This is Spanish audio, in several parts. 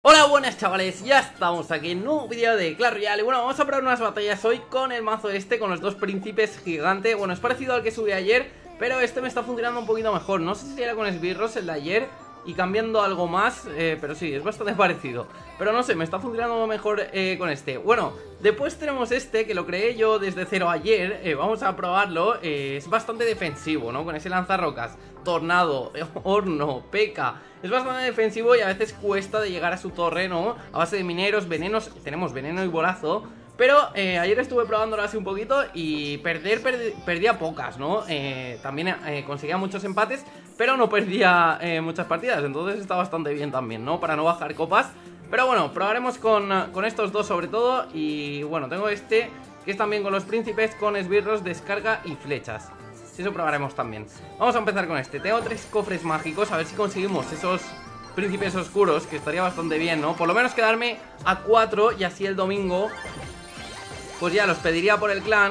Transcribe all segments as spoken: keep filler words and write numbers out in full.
Hola, buenas chavales, ya estamos aquí en un nuevo vídeo de Clash Royale. Y bueno, vamos a probar unas batallas hoy con el mazo este, con los dos príncipes gigante. Bueno, es parecido al que subí ayer, pero este me está funcionando un poquito mejor. No sé si era con esbirros el de ayer y cambiando algo más, eh, pero sí, es bastante parecido. Pero no sé, me está funcionando mejor eh, con este. Bueno, después tenemos este, que lo creé yo desde cero ayer. eh, Vamos a probarlo, eh, es bastante defensivo, ¿no? Con ese lanzarrocas, tornado, horno, peca. Es bastante defensivo y a veces cuesta de llegar a su torre, ¿no? A base de mineros, venenos, tenemos veneno y bolazo. Pero eh, ayer estuve probándolo así un poquito y perder, perdi perdía pocas, ¿no? Eh, también eh, conseguía muchos empates, pero no perdía eh, muchas partidas. Entonces está bastante bien también, ¿no? Para no bajar copas. Pero bueno, probaremos con, con estos dos sobre todo. Y bueno, tengo este, que es también con los príncipes, con esbirros, descarga y flechas. Eso probaremos también. Vamos a empezar con este. Tengo tres cofres mágicos, a ver si conseguimos esos príncipes oscuros, que estaría bastante bien, ¿no? Por lo menos quedarme a cuatro y así el domingo pues ya los pediría por el clan.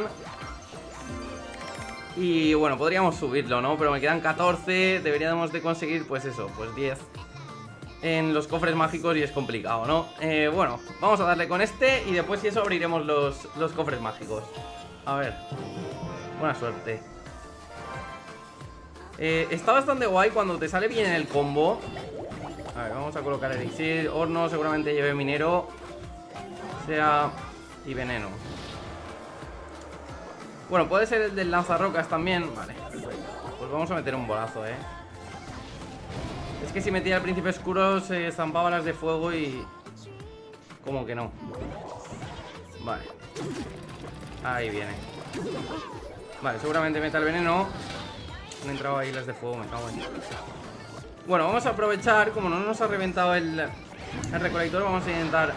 Y bueno, podríamos subirlo, ¿no? Pero me quedan catorce, deberíamos de conseguir pues eso, pues diez en los cofres mágicos y es complicado, ¿no? Eh, bueno, vamos a darle con este y después si eso abriremos los, los cofres mágicos. A ver, buena suerte. Eh, está bastante guay cuando te sale bien el combo. A ver, vamos a colocar elixir, horno, seguramente lleve minero, sea y veneno. Bueno, puede ser el del lanzarrocas también. Vale, perfecto. Pues vamos a meter un bolazo, eh. Es que si metía el príncipe oscuro se zampaba las de fuego y... como que no. Vale. Ahí viene. Vale, seguramente meta el veneno. Han entrado ahí las de fuego, me cago en... Bueno, vamos a aprovechar. Como no nos ha reventado el, el recolector, vamos a intentar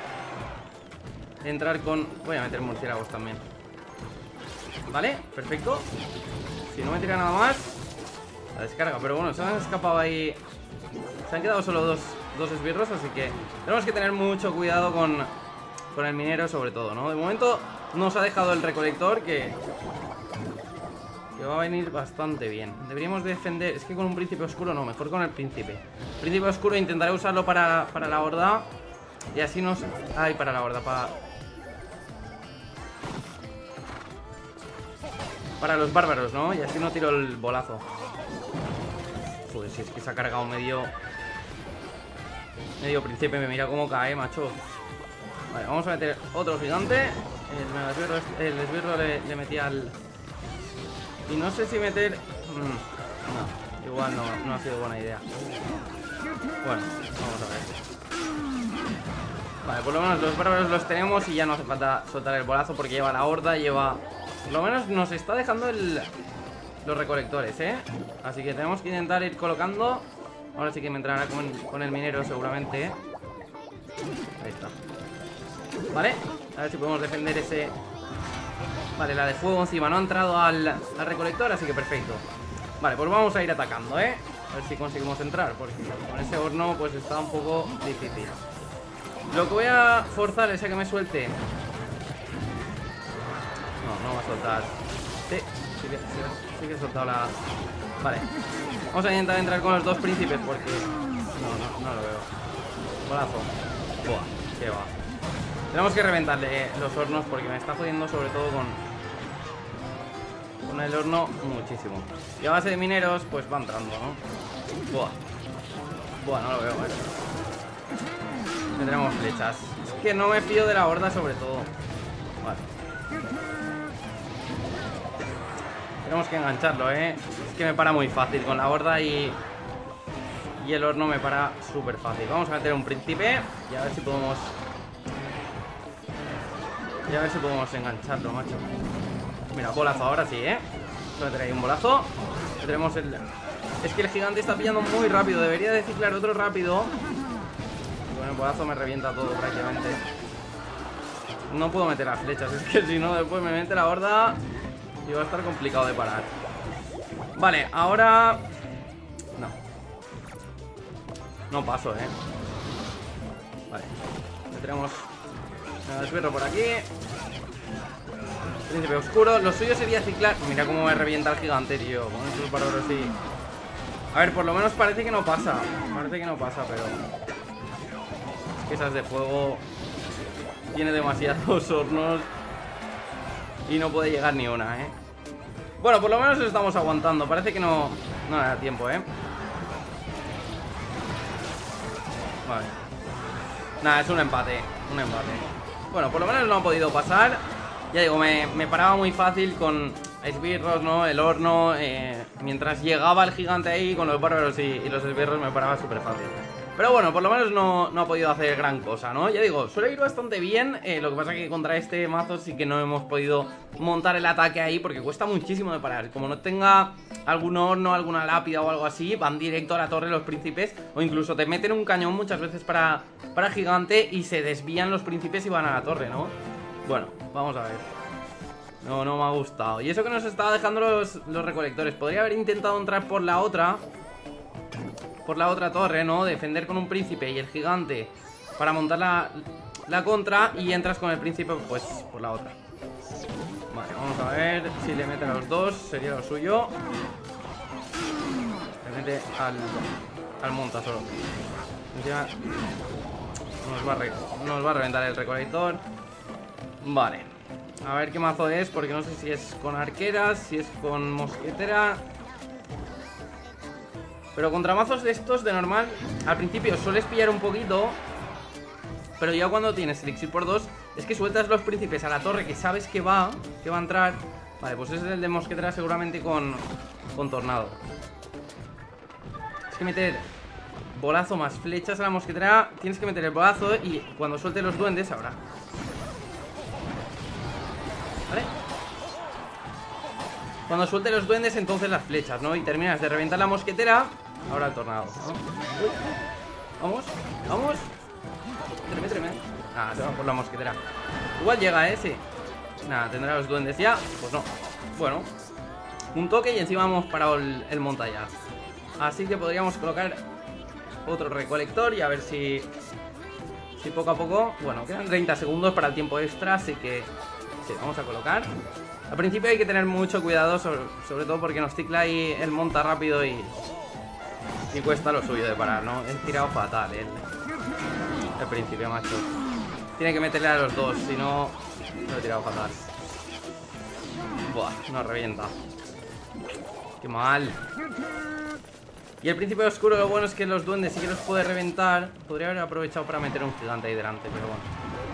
entrar con... Voy a meter murciélagos también. Vale, perfecto. Si no me tira nada más, la descarga, pero bueno, se han escapado ahí. Se han quedado solo dos, dos esbirros, así que tenemos que tener mucho cuidado con, con el minero sobre todo, ¿no? De momento nos ha dejado el recolector que, que va a venir bastante bien. Deberíamos defender, es que con un príncipe oscuro no, mejor con el príncipe. Príncipe oscuro intentaré usarlo para, para la horda. Y así nos... Ay, para la horda, para... Para los bárbaros, ¿no? Y así no tiro el bolazo. Joder, si es que se ha cargado medio... Medio príncipe, me mira cómo cae, macho. Vale, vamos a meter otro gigante. El esbirro, el esbirro le, le metía al... Y no sé si meter... Mm, no, igual no, no ha sido buena idea. Bueno, vamos a ver. Vale, por lo menos los bárbaros los tenemos y ya no hace falta soltar el bolazo porque lleva la horda, lleva... Por lo menos nos está dejando el, los recolectores, ¿eh? Así que tenemos que intentar ir colocando. Ahora sí que me entrará con, con el minero seguramente, ¿eh? Ahí está. Vale, a ver si podemos defender ese... Vale, la de fuego encima no ha entrado al, al recolector, así que perfecto. Vale, pues vamos a ir atacando, ¿eh? A ver si conseguimos entrar, porque con ese horno pues está un poco difícil. Lo que voy a forzar es a que me suelte... No, no va a soltar. Sí, sí que, sí, sí que he soltado la... Vale. Vamos a intentar entrar con los dos príncipes porque... No, no, no lo veo. Bolazo. Buah, qué va. Tenemos que reventarle los hornos porque me está jodiendo sobre todo con... Con el horno muchísimo. Y a base de mineros, pues va entrando, ¿no? Buah. Buah, no lo veo, ¿eh? Tendremos flechas. Es que no me fío de la horda sobre todo. Vale. Tenemos que engancharlo, ¿eh? Es que me para muy fácil con la horda y... Y el horno me para súper fácil. Vamos a meter un príncipe y a ver si podemos... Y a ver si podemos engancharlo, macho. Mira, bolazo, ahora sí, ¿eh? Voy a meter ahí un bolazo. Tenemos el... Es que el gigante está pillando muy rápido. Debería de ciclar otro rápido. Y con el bolazo me revienta todo prácticamente. No puedo meter las flechas. Es que si no, después me mete la horda... Y va a estar complicado de parar. Vale, ahora... No. No paso, eh. Vale. Tenemos el esbirro por aquí. Príncipe oscuro. Lo suyo sería ciclar. Mira cómo me revienta el gigante, tío. Con esos bárbaros sí. A ver, por lo menos parece que no pasa. Parece que no pasa, pero... que esas de fuego tiene demasiados hornos y no puede llegar ni una, ¿eh? Bueno, por lo menos estamos aguantando. Parece que no, no le da tiempo, ¿eh? Vale. Nada, es un empate. Un empate. Bueno, por lo menos no ha podido pasar. Ya digo, me, me paraba muy fácil con esbirros, ¿no? El horno. Eh, mientras llegaba el gigante ahí con los bárbaros y, y los esbirros me paraba súper fácil. Pero bueno, por lo menos no, no ha podido hacer gran cosa, ¿no? Ya digo, suele ir bastante bien. eh, Lo que pasa es que contra este mazo sí que no hemos podido montar el ataque ahí, porque cuesta muchísimo de parar. Como no tenga algún horno, alguna lápida o algo así, van directo a la torre los príncipes. O incluso te meten un cañón muchas veces para, para gigante y se desvían los príncipes y van a la torre, ¿no? Bueno, vamos a ver. No, no me ha gustado. Y eso que nos estaba dejando los, los recolectores. Podría haber intentado entrar por la otra Por la otra torre, ¿no? Defender con un príncipe y el gigante para montar la, la contra. Y entras con el príncipe, pues, por la otra. Vale, vamos a ver si le meten a los dos. Sería lo suyo. Le mete al, al monta solo. Ya nos va, a re, nos va a reventar el recolector. Vale. A ver qué mazo es, porque no sé si es con arqueras, si es con mosquetera. Pero contra mazos de estos de normal, al principio sueles pillar un poquito, pero ya cuando tienes elixir por dos, es que sueltas los príncipes a la torre que sabes que va, que va a entrar. Vale, pues ese es el de mosquetera seguramente con, con tornado. Es que meter bolazo más flechas a la mosquetera. Tienes que meter el bolazo y cuando suelte los duendes, ahora. ¿Vale? Cuando suelte los duendes, entonces las flechas, ¿no? Y terminas de reventar la mosquetera. Ahora el tornado, ¿no? Uy. Vamos, vamos. Treme, treme. Ah, se va por la mosquetera. Igual llega, ¿eh? Sí. Nada, tendrá los duendes ya. Pues no. Bueno, un toque y encima hemos parado el, el monta ya. Así que podríamos colocar otro recolector y a ver si Si poco a poco. Bueno, quedan treinta segundos para el tiempo extra, así que sí, vamos a colocar. Al principio hay que tener mucho cuidado, sobre, sobre todo porque nos cicla ahí el monta rápido y Y cuesta lo suyo de parar, ¿no? He tirado fatal el, el principio, macho. Tiene que meterle a los dos, si no, lo he tirado fatal. Buah, nos revienta. Qué mal. Y el príncipe oscuro, lo bueno es que los duendes sí que los puede reventar. Podría haber aprovechado para meter un gigante ahí delante, pero bueno.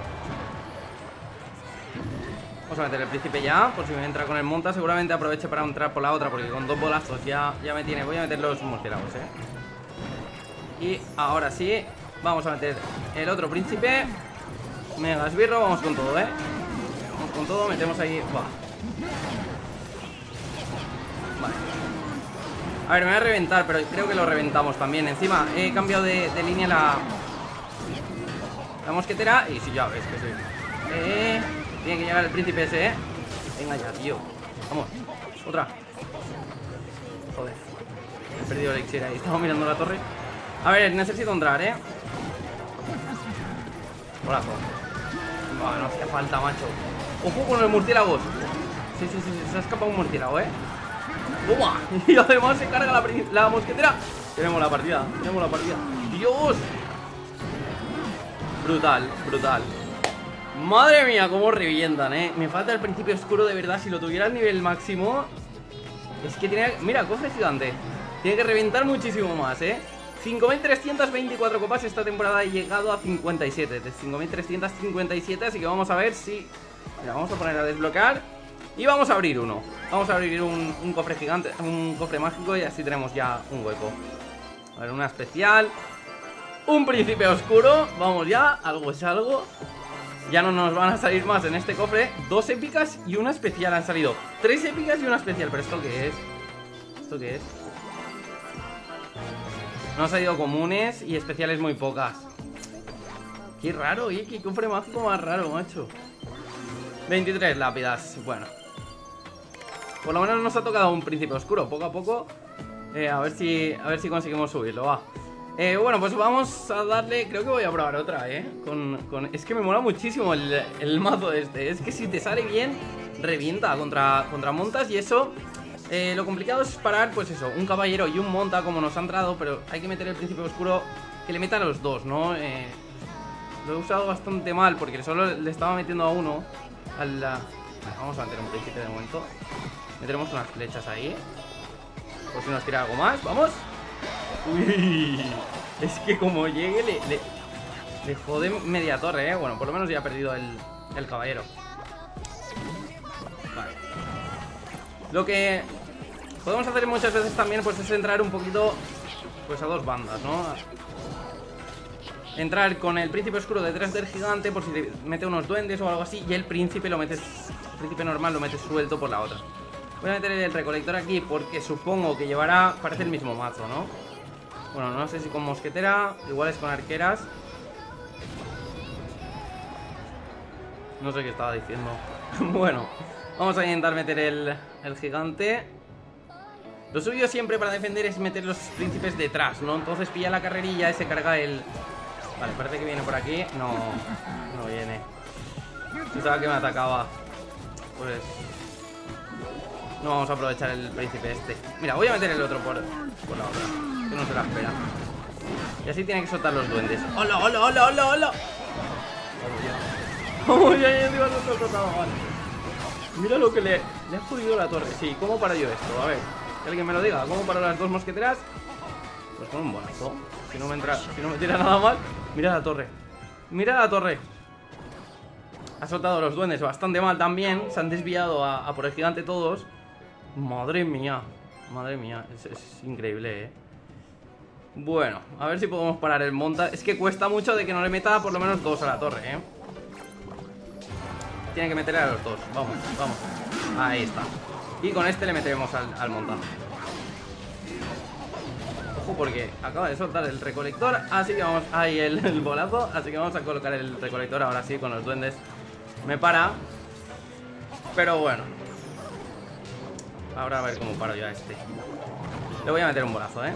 Vamos a meter el príncipe ya, por si me entra con el monta. Seguramente aproveche para entrar por la otra, porque con dos bolazos ya, ya me tiene. Voy a meter los murciélagos, eh. Y ahora sí, vamos a meter el otro príncipe. Mega esbirro, vamos con todo, eh. Vamos con todo, metemos ahí. Buah. Vale. A ver, me voy a reventar, pero creo que lo reventamos también. Encima he cambiado de, de línea la La mosquetera. Y si ya ves que sí. Eh... Tiene que llegar el príncipe ese, ¿eh? Venga ya, tío. Vamos. Otra. Joder. He perdido el elixir ahí. Estamos mirando la torre. A ver, necesito entrar, ¿eh? Bolazo. No, no hacía falta, macho. Ojo con los murciélagos. Sí, sí, sí, sí. Se ha escapado un murciélago, ¿eh? ¡Toma! Y además se carga la, la mosquetera. Tenemos la partida. Tenemos la partida. ¡Dios! Brutal, brutal. Madre mía, cómo revientan, eh. Me falta el principio oscuro de verdad. Si lo tuviera al nivel máximo. Es que tiene... Mira, cofre gigante. Tiene que reventar muchísimo más, eh. cinco mil trescientas veinticuatro copas. Esta temporada ha llegado a cincuenta y siete. De cinco mil trescientas cincuenta y siete. Así que vamos a ver si... Mira, vamos a poner a desbloquear. Y vamos a abrir uno. Vamos a abrir un, un cofre gigante. Un cofre mágico. Y así tenemos ya un hueco. A ver, una especial. Un príncipe oscuro. Vamos ya, algo es algo. Ya no nos van a salir más en este cofre. Dos épicas y una especial han salido. Tres épicas y una especial. ¿Pero esto qué es? ¿Esto qué es? No han salido comunes y especiales muy pocas. Qué raro, ¿eh? Qué cofre mágico más raro, macho. veintitrés lápidas. Bueno, por lo menos nos ha tocado un príncipe oscuro. Poco a poco eh, A ver si a ver si conseguimos subirlo, va. Eh, bueno, pues vamos a darle... Creo que voy a probar otra, ¿eh? Con, con... Es que me mola muchísimo el, el mazo este. Es que si te sale bien, revienta contra, contra montas. Y eso, eh, lo complicado es parar, pues eso, un caballero y un monta como nos ha entrado. Pero hay que meter el príncipe oscuro, que le meta a los dos, ¿no? Eh, lo he usado bastante mal porque solo le estaba metiendo a uno. A la... Vale, vamos a meter un príncipe de momento. Meteremos unas flechas ahí. Por si nos tira algo más. ¡Vamos! Uy, es que como llegue le, le, le jode media torre, ¿eh? Bueno, por lo menos ya ha perdido el, el caballero. Vale. Lo que podemos hacer muchas veces también pues es entrar un poquito pues a dos bandas, ¿no? Entrar con el príncipe oscuro detrás del gigante por si te mete unos duendes o algo así. Y el príncipe lo metes, el príncipe normal lo metes suelto por la otra. Voy a meter el recolector aquí porque supongo que llevará, parece el mismo mazo, ¿no? Bueno, no sé si con mosquetera, igual es con arqueras. No sé qué estaba diciendo. Bueno, vamos a intentar meter el, el gigante. Lo suyo siempre para defender es meter los príncipes detrás, ¿no? Entonces pilla la carrerilla y se carga el... Vale, parece que viene por aquí. No, no viene. Pensaba que me atacaba. Pues... no vamos a aprovechar el príncipe este. Mira, voy a meter el otro por, por la otra, que no se la espera. Y así tiene que soltar los duendes. ¡Hola, hola, hola, hola, hola! Vamos ya, ya, ya, vale. Mira lo que le, le ha jodido la torre. Sí, ¿cómo paro yo esto? A ver, que alguien me lo diga. ¿Cómo paro las dos mosqueteras? Pues con un bonazo. Si no me entra, si no me tira nada mal. Mira la torre. Mira la torre. Ha soltado los duendes bastante mal también. Se han desviado a, a por el gigante todos. Madre mía. Madre mía. Es, es increíble, eh. Bueno, a ver si podemos parar el monta. Es que cuesta mucho de que no le meta por lo menos dos a la torre, eh. Tiene que meterle a los dos. Vamos, vamos. Ahí está. Y con este le meteremos al, al monta. Ojo, porque acaba de soltar el recolector. Así que vamos. Ahí el, el bolazo. Así que vamos a colocar el recolector ahora sí con los duendes. Me para. Pero bueno. Ahora a ver cómo paro yo a este. Le voy a meter un bolazo, eh.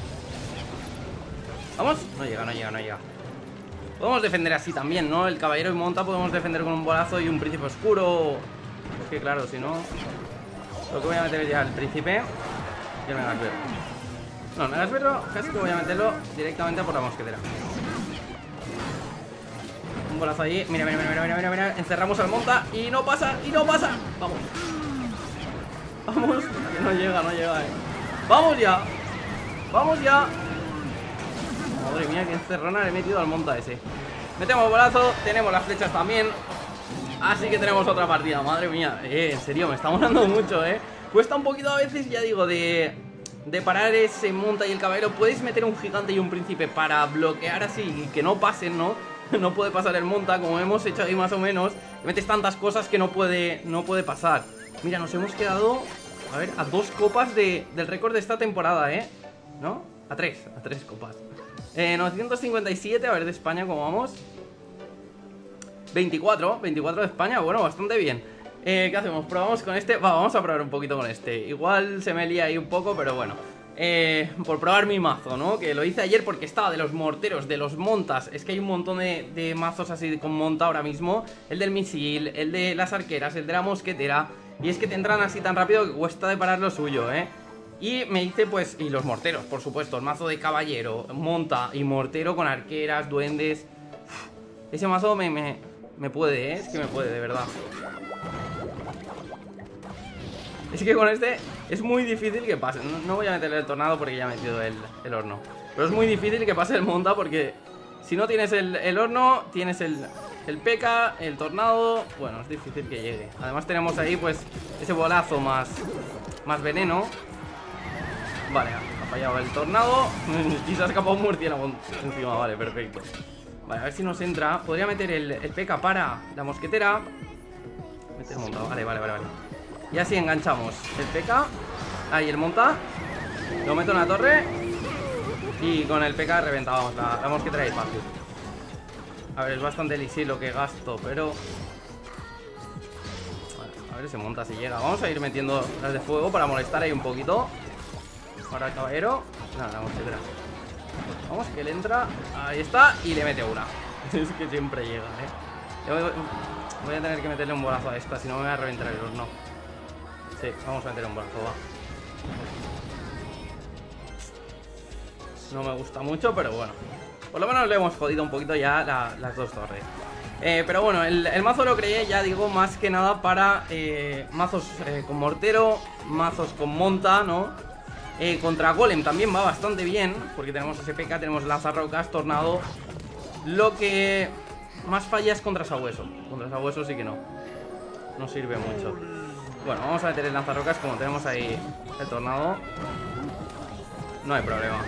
¿Vamos? No llega, no llega, no llega. Podemos defender así también, ¿no? El caballero y monta podemos defender con un bolazo y un príncipe oscuro. Es que claro, si no... Lo que voy a meter es ya el príncipe y el megasberro. No, el megasberro casi que voy a meterlo directamente por la mosquetera. Un bolazo ahí. Mira, mira, mira, mira, mira, mira. Encerramos al monta y no pasa, y no pasa. Vamos. Vamos. Que no llega, no llega, eh. Vamos ya. Vamos ya. Madre mía, qué encerrona le he metido al monta ese. Metemos bolazo, tenemos las flechas también. Así que tenemos otra partida. Madre mía, eh, en serio, me está molando mucho, eh. Cuesta un poquito a veces, ya digo, de, de parar ese monta y el caballero. Puedes meter un gigante y un príncipe para bloquear así y que no pasen, ¿no? No puede pasar el monta, como hemos hecho ahí más o menos. Metes tantas cosas que no puede, no puede pasar. Mira, nos hemos quedado, a ver, a dos copas de, del récord de esta temporada, eh. ¿No? A tres, a tres copas. Eh, novecientos cincuenta y siete, a ver de España cómo vamos. veinticuatro, veinticuatro de España, bueno, bastante bien. eh, ¿Qué hacemos? ¿Probamos con este? Va, vamos a probar un poquito con este. Igual se me lía ahí un poco, pero bueno. eh, Por probar mi mazo, ¿no? Que lo hice ayer porque estaba de los morteros, de los montas. Es que hay un montón de, de mazos así con monta ahora mismo. El del misil, el de las arqueras, el de la mosquetera. Y es que te entran así tan rápido que cuesta de parar lo suyo, ¿eh? Y me hice pues, y los morteros, por supuesto, el mazo de caballero, monta y mortero con arqueras, duendes. Ese mazo me, me, me puede, ¿eh? Es que me puede, de verdad. Es que con este es muy difícil que pase. No, no voy a meterle el tornado porque ya he metido el, el horno. Pero es muy difícil que pase el monta porque si no tienes el, el horno, tienes el, el P K, el tornado. Bueno, es difícil que llegue. Además tenemos ahí pues ese bolazo más, más veneno. Vale, ha fallado el tornado y se ha escapado un murciélago encima, vale, perfecto. Vale, a ver si nos entra. Podría meter el, el P K para la mosquetera. Meter monta, vale, vale, vale, vale. Y así enganchamos el P K. Ahí el monta. Lo meto en la torre. Y con el P K reventábamos la, la mosquetera y fácil. A ver, es bastante elixir lo que gasto, pero... Vale, a ver si monta si llega. Vamos a ir metiendo las de fuego para molestar ahí un poquito. Para el caballero. Nada, la mosquetera. Vamos, que le entra. Ahí está. Y le mete una. Es que siempre llega, eh. Voy, voy a tener que meterle un bolazo a esta, si no me voy a reventar el horno. Sí, vamos a meterle un bolazo, va. No me gusta mucho, pero bueno. Por lo menos le hemos jodido un poquito ya la, las dos torres. eh, Pero bueno, el, el mazo lo creé, ya digo, más que nada para eh, mazos eh, con mortero, mazos con monta, ¿no? Eh, contra golem también va bastante bien, porque tenemos S P K, tenemos lanzarrocas, tornado. Lo que más falla es contra sabueso. Contra sabueso sí que no. No sirve mucho. Bueno, vamos a meter el lanzarrocas como tenemos ahí el tornado. No hay problema.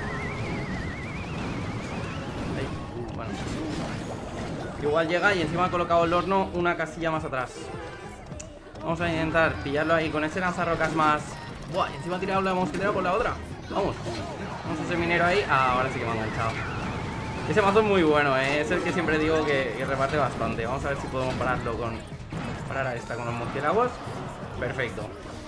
Ahí. Bueno. Igual llega y encima ha colocado el horno una casilla más atrás. Vamos a intentar pillarlo ahí con ese lanzarrocas más. Buah, y encima ha tirado la mosquitera por la otra. Vamos. Vamos a ese minero ahí. Ah, ahora sí que me ha enganchado. Ese mazo es muy bueno, ¿eh? Es el que siempre digo que, que reparte bastante. Vamos a ver si podemos pararlo con... Parar a esta con los murciélagos. Perfecto.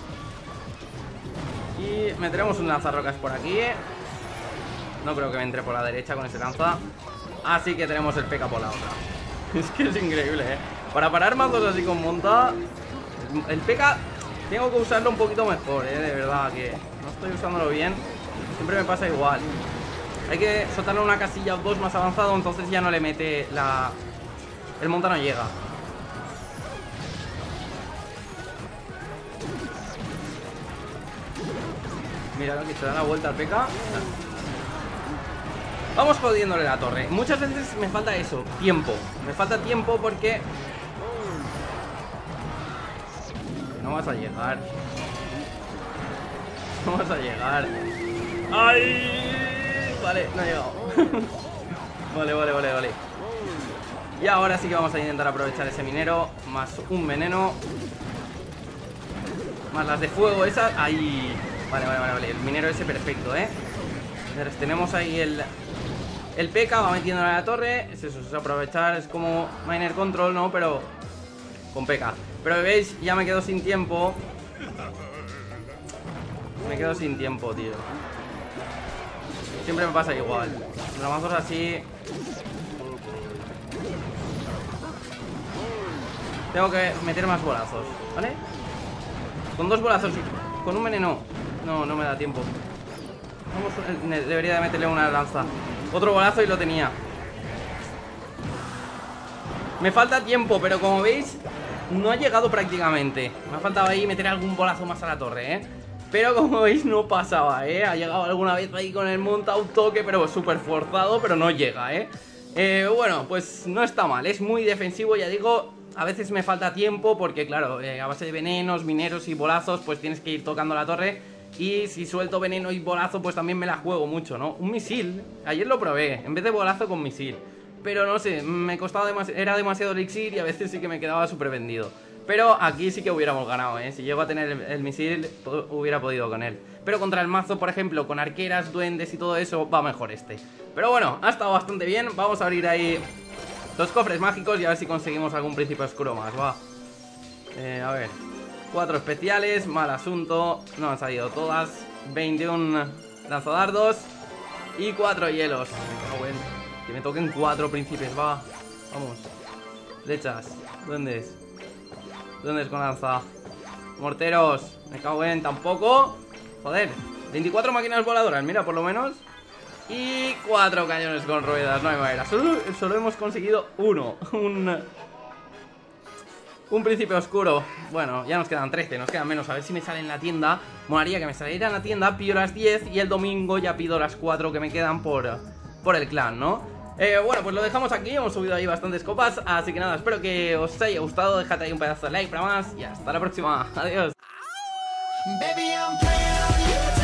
Y meteremos un lanzarrocas por aquí. No creo que me entre por la derecha con ese lanza. Así que tenemos el P K por la otra. Es que es increíble, ¿eh? Para parar mazos así con monta, el P K tengo que usarlo un poquito mejor, ¿eh? De verdad que no estoy usándolo bien. Siempre me pasa igual. Hay que soltarle una casilla o dos más avanzado, entonces ya no le mete la... El monta no llega. Mira lo que se da la vuelta al P K. Vamos jodiéndole la torre. Muchas veces me falta eso, tiempo. Me falta tiempo porque... No vas a llegar. No vas a llegar. ¡Ay! Vale, no he llegado. Vale, vale, vale, vale. Y ahora sí que vamos a intentar aprovechar ese minero. Más un veneno. Más las de fuego esas. ¡Ahí! Vale, vale, vale, vale. El minero ese perfecto, ¿eh? Entonces tenemos ahí el... El P K va metiéndole a la torre. Es eso, es aprovechar. Es como miner control, ¿no? Pero con P K. Pero veis, ya me quedo sin tiempo. Me quedo sin tiempo, tío. Siempre me pasa igual. Los mazos así. Tengo que meter más bolazos, ¿vale? Con dos bolazos. Con un veneno. No, no me da tiempo. Vamos, debería de meterle una lanza. Otro bolazo y lo tenía. Me falta tiempo, pero como veis, no ha llegado prácticamente. Me ha faltado ahí meter algún bolazo más a la torre, ¿eh? Pero como veis, no pasaba, ¿eh? Ha llegado alguna vez ahí con el monta un toque, pero súper forzado, pero no llega, ¿eh? Eh, bueno, pues no está mal. Es muy defensivo, ya digo. A veces me falta tiempo porque, claro, eh, a base de venenos, mineros y bolazos, pues tienes que ir tocando la torre. Y si suelto veneno y bolazo, pues también me la juego mucho, ¿no? Un misil, ayer lo probé, en vez de bolazo con misil. Pero no sé, me costaba demasiado, era demasiado elixir y a veces sí que me quedaba súper vendido. Pero aquí sí que hubiéramos ganado, ¿eh? Si llego a tener el, el misil, hubiera podido con él. Pero contra el mazo, por ejemplo, con arqueras, duendes y todo eso, va mejor este. Pero bueno, ha estado bastante bien. Vamos a abrir ahí los cofres mágicos y a ver si conseguimos algún príncipe oscuro más, va. Eh, a ver. Cuatro especiales, mal asunto. No han salido todas. veintiún lanzadardos y cuatro hielos. Me cago en... Que me toquen cuatro príncipes, va. Vamos. Flechas. Duendes. Duendes con lanza. Morteros. Me cago en... Tampoco. Joder. veinticuatro máquinas voladoras, mira, por lo menos. Y cuatro cañones con ruedas. No hay manera. Solo, solo hemos conseguido uno. Un... Un príncipe oscuro. Bueno, ya nos quedan trece, nos quedan menos. A ver si me sale en la tienda. Molaría que me saliera en la tienda. Pido las diez y el domingo ya pido las cuatro que me quedan por, por el clan, ¿no? Eh, bueno, pues lo dejamos aquí. Hemos subido ahí bastantes copas. Así que nada, espero que os haya gustado. Dejad ahí un pedazo de like para más. Y hasta la próxima. Adiós. Baby, I'm